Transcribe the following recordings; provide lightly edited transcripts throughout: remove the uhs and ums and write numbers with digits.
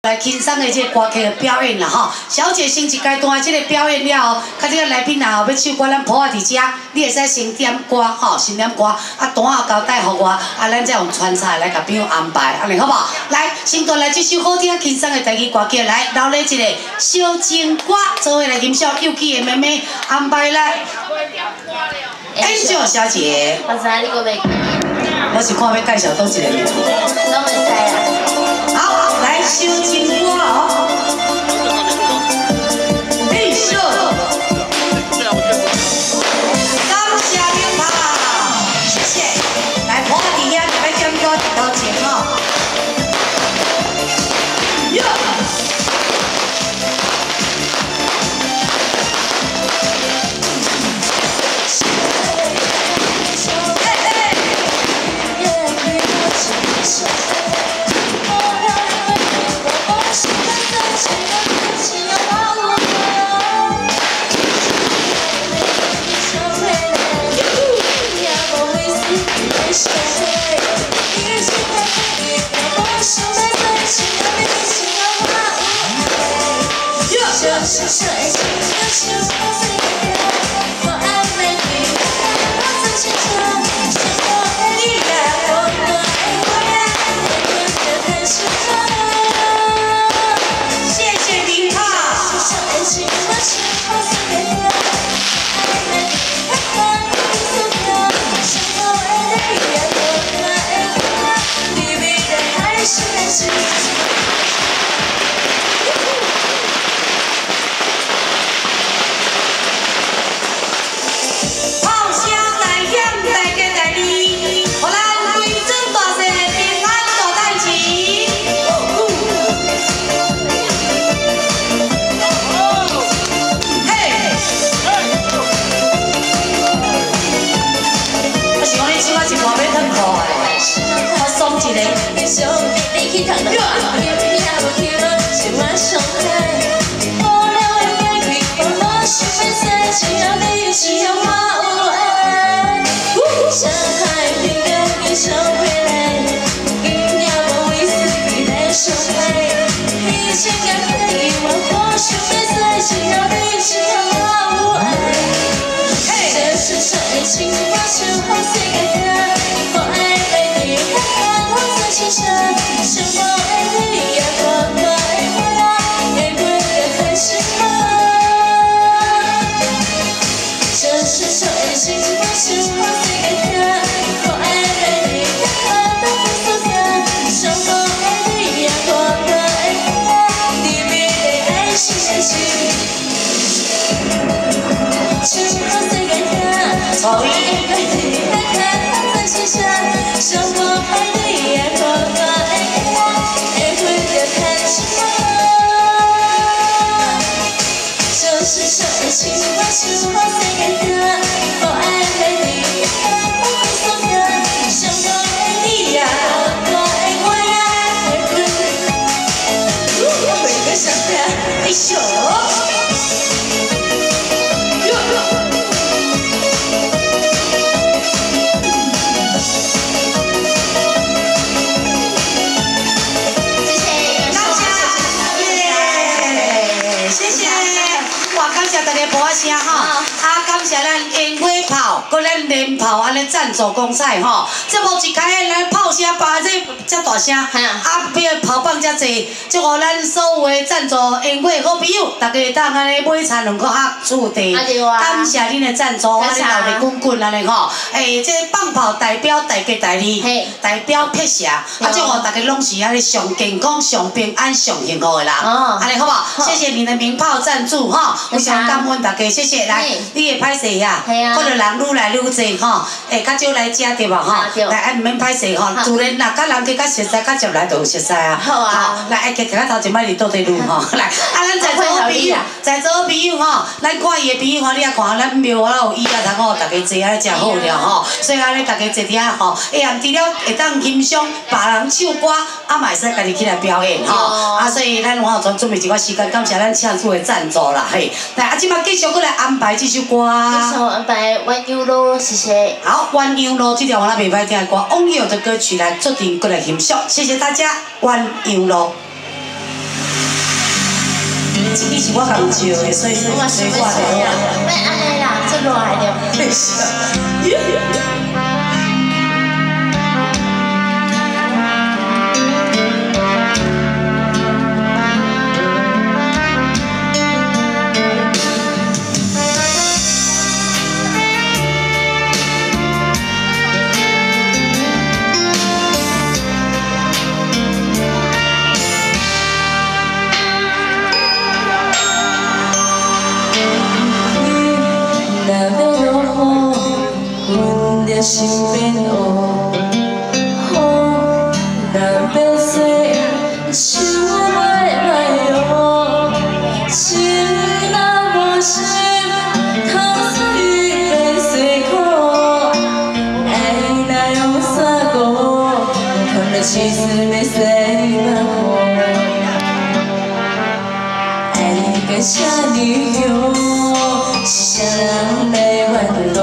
来轻松的这个歌曲的表演啦吼，小姐先一阶段这个表演了后，较这个来宾啊要唱歌，咱普仔伫遮，你会使先点歌吼，先点歌，啊单后交代互我，啊咱再用穿插来甲朋友安排，安尼好不好？来，先带来这首好听轻松的台语歌曲，来留咧一个小情歌，做伙来欣赏幼气的妹妹安排来。Angel 小姐， 我知你个袂。 我是看要介绍倒一个。 拢会使啊。 好，来小情歌哦。艺术，感谢您啦，谢谢。来，我伫遐就要点歌一头前哦。连炮安尼赞助公赛吼，这无一开咱炮声拔这大声，要炮棒遮济，祝福咱所有的赞助宴会好朋友，大家会当安尼买餐2颗盒注地，感谢恁的赞助，安尼闹得滚滚安尼吼。这放炮代表大家大利，代表撇社，祝福大家拢是安尼上健康、上平安、上幸福的啦。安尼好不好？谢谢你的名炮赞助哈，非常感恩大家，谢谢。来，你会歹势呀？看到人愈来愈济吼，较少来食对吧吼？来，唔免歹势吼，自然啦，甲人去较熟悉，较接来就有熟悉啊。好啊。来，爱行头前摆伫倒地路吼。来，咱在座朋友，在座朋友吼，咱看伊的朋友吼，你也看咱庙啊有椅啊，通好大家坐啊，食好了吼。所以安尼大家坐伫遐吼，下暗除了会当欣赏别人唱歌，啊嘛会使家己起来表演吼。所以咱有准备一寡时间，感谢咱请主的赞助啦嘿。来，即摆继续过来安排这首歌。 继续安排《弯腰路》，谢谢。 好，《弯腰路》这条我们袂歹听的歌，网友的歌曲来做阵过来欣赏，谢谢大家，《弯腰路》。 这支是我共招的，所以我就。 咩安尼啦，这热的。 心变黑，雨若要洗，手袂来用。心若无心，通水变洗苦。爱若用砂锅，看着气势要洗万户。爱你个啥理由？是啥人来怨妒？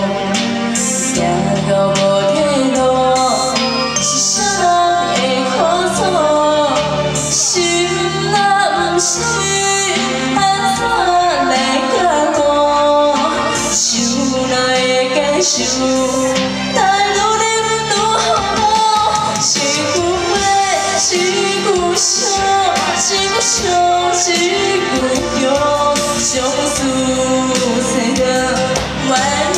到无退路，是啥人会苦楚？心若不是安怎来解脱？想若会解受，但愈念愈好。是句话，是句笑，是句伤，是句痛，相思找到万有。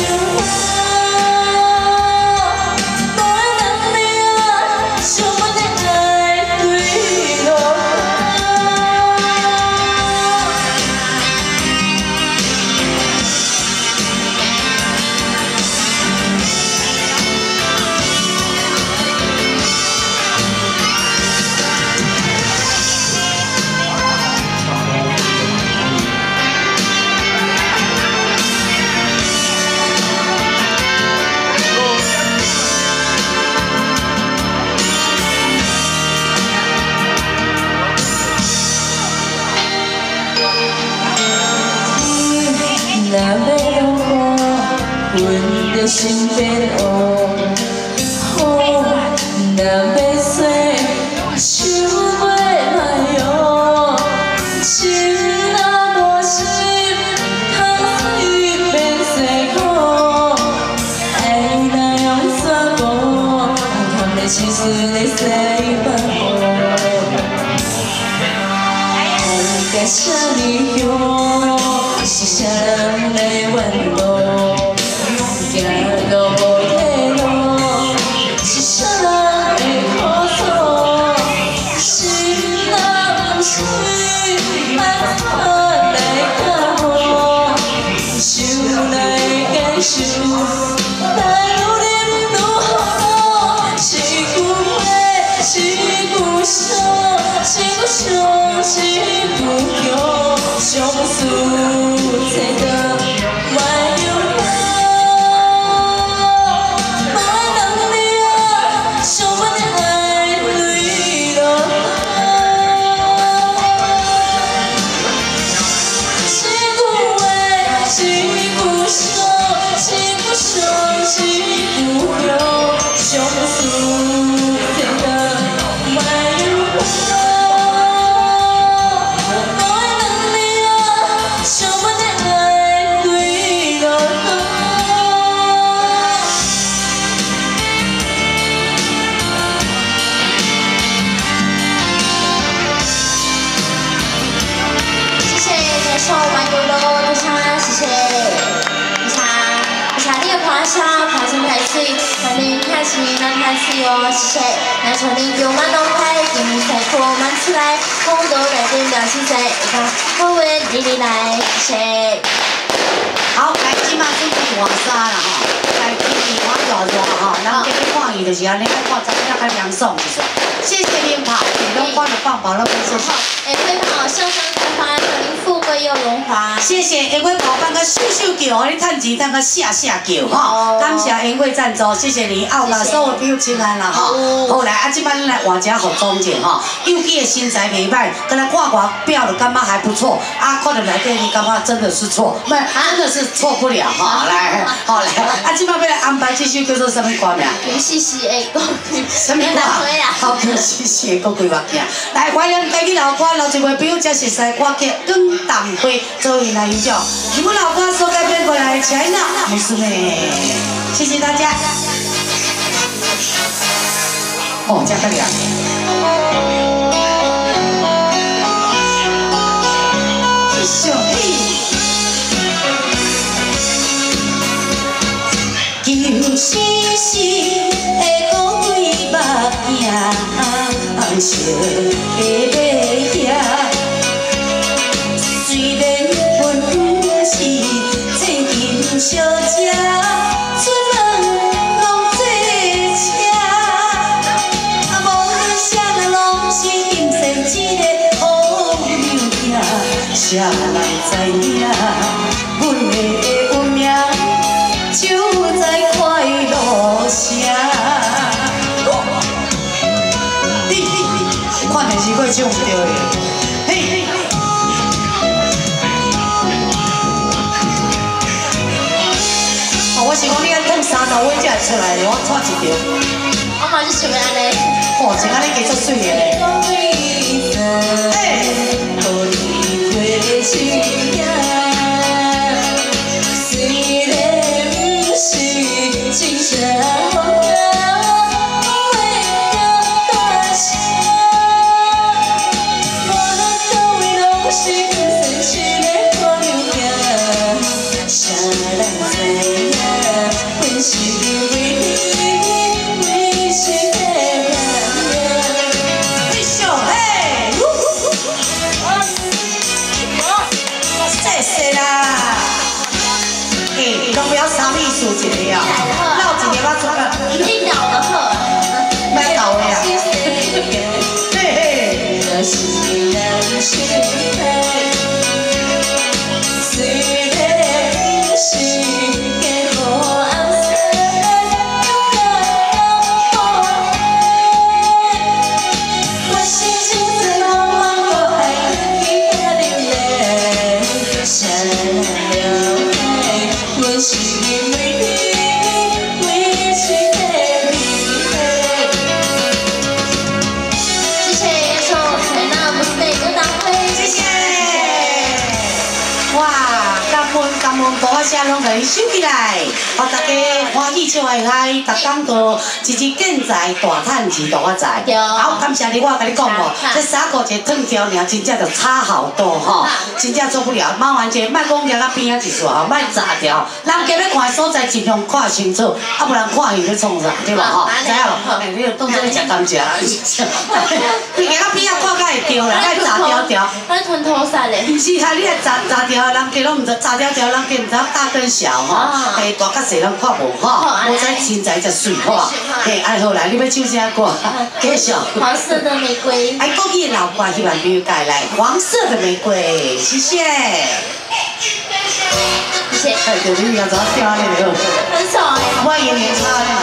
若要落雨，阮着心变黑；雨若要洗，手袂来用。心若无心，通水变洗苦。爱若用砂锅，看着气势来洗万户。爱甲啥理由？是啥人来怨妒？行到无退路，是啥人会苦楚？心若不水，安怎来解脱？想来解受，但愈念愈好。是句话，是句笑，是句伤，是句痛，相思。找到万有人，无能力啊，想要的爱泪落是句话，是句笑，是句伤，是句痛，相思找到万有人。 说完有喽，非常谢谢，非常你的拍摄，拍成太水，让你开心，让太水哦，谢谢。那从你用满龙牌，给你彩裤满出来，红豆来点表情在，一个好运你来，谢谢。 好，来今嘛准备换衫啦吼，来天气我热热吼，咱今日看伊就是安尼，看早起较凉爽一撮。谢谢您跑，你拢看着放饱了不是？ 会跑上台花，祝您富贵会又荣华。 谢谢因为宝帮个秀秀叫，我咧趁钱当个下下叫吼。感谢因为赞助，谢谢你，奥啦，所有朋友亲爱啦吼。后来啊，即摆来换家服装者吼，佑基的身材袂歹，跟他挂挂表的感觉还不错，啊，看到内底你感觉真的是错，不，真的是错不了哈。来，好来，啊，即摆要来安排这首叫做什么歌名？ 平西西的歌， 什么歌？好，平西西的歌几物件？来，怀念家己老歌，老一位朋友才熟悉歌曲《更淡花》，作为来演奏。你们老歌所改编过来，亲爱的母师妹，谢谢大家。哦，这个了。小弟，救世时会讲几目镜，色的马兄。虽然阮不是千金小姐，出门拢坐车，啊无啥人拢是金线一个好牛仔，谁人知影？阮的运命就在快乐城。你看电视过唱不对的，嘿。我是讲你爱烫300尾才会出来的，我错一条。 我嘛就想要安尼。 哦，穿安尼加足水的咧。虽然不是真正。一个啊，绕一个我出个， 一定了的好， 买到的啊。嘿嘿。车拢甲伊收起来，互大家欢喜笑嗨嗨，逐工都一日建材大趁钱大发财。好，感谢你，我甲你讲哦，这3块一烫条尔，真正就差好多吼，真正做不了。麻烦者，莫讲夹到边仔一撮吼，莫炸条。人家要看的所在，尽量看清楚，啊，不然看伊要创啥，对吧？吼，知影无？哎，你就当作你食甘蔗。你夹到边仔看甲会着啦，莫炸条条。 咱吞吐晒咧。 唔是，你来炸条，人家拢唔知炸条条，人家唔知大跟小吼，嘿，大甲细拢看无吼，无知身材才水吼。嘿，哎好啦，你要唱啥歌？继续。 黄色的玫瑰。 哎，国语老歌，希望朋友带来黄色的玫瑰，谢谢。 谢谢。 哎，对，你要怎么调那个？ 很爽哎。 我也没差呢。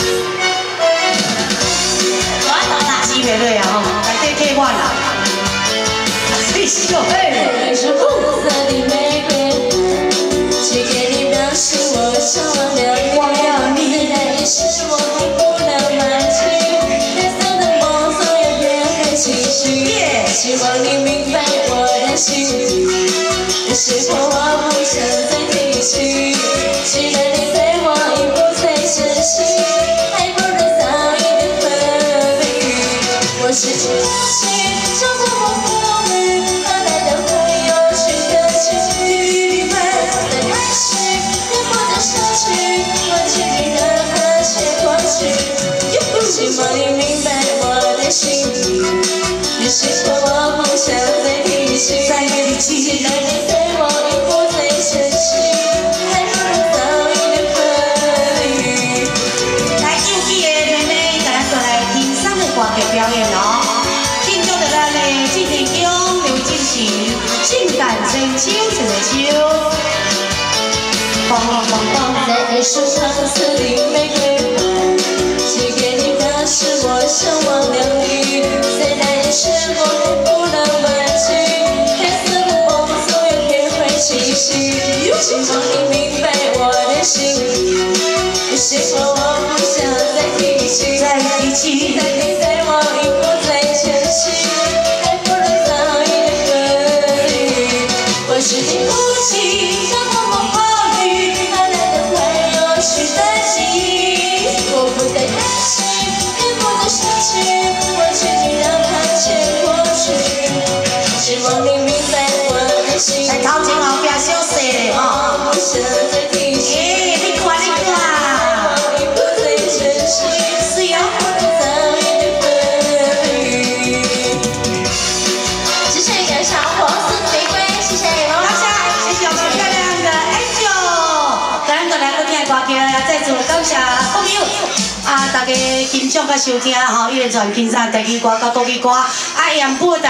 我懂啦。 几月对啊？吼，来这 K1 啦。嘿咻嘿。 是红色的玫瑰，寄给你表示我想忘了你的意思，我并不能满足。黑色的梦总有点很清晰，希望你明白我的心。有时候我不想再提起，期待你对我已不再珍惜，还不如早一点分离。我失去了心，就这么不明，哪来的会有新的情侣？我的开心也不能失去，忘记你的那些过去。希望你明白我的心，有时候我不想再提起，期待你对我已不再珍惜，还不如早一点手，吹手。棒棒棒棒， 在手上刺里玫瑰花，寄给你那是我向往的你，虽然时光还不能挽回，黑色的梦总有天会清晰。希望你明白我的心，有些话我不想再提起， 再提起。 但你在我以后再珍惜，还不能早一点分离。我是你不弃，像狂风暴雨，它来得快，又去得急。我不再担心，也不再生气，我决定让它牵过去。希望你明白我的心。 来头前后壁小细嘞吼。 不想再提起。 你看你看。 我已不再珍惜， 是哟。 不能早一点分离。 谢谢感谢黄色玫瑰，谢谢王老师， 谢谢我们漂亮的 Angel，咱个来个听歌曲，也再次感谢朋友大家欣赏甲收听吼，一连串欣赏台语歌甲国语歌，沿谱。